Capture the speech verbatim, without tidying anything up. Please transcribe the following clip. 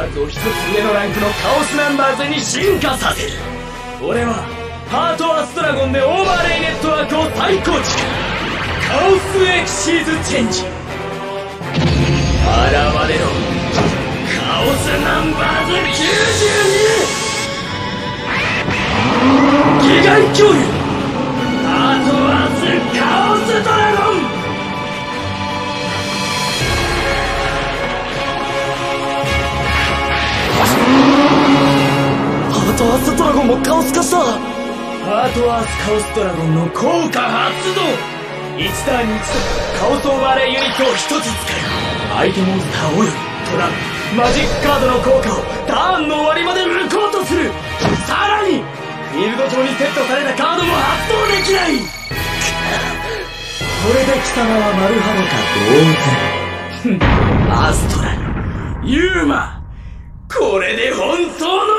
ーズを一つ上のランクのカオスナンバーズに進化させる。俺はハートアースドラゴンでオーバーレイネットワークを再構築。カオスエクシーズチェンジ。現れろカオスナンバーズきゅうじゅうに。ギガイ恐竜ハートアースカオスドラゴン。ハートアースドラゴンもカオス化した。ハートアースカオスドラゴンの効果発動。いちターンにいち度カオスオーバーレイユニットをひとつ使い、相手モンスターおよびトランプマジックカードの効果をターンの終わりまで無効とする。さらにフィールド上にセットされたカードも発動できない。これで貴様は丸裸同然。アストラユーマ、これで本当の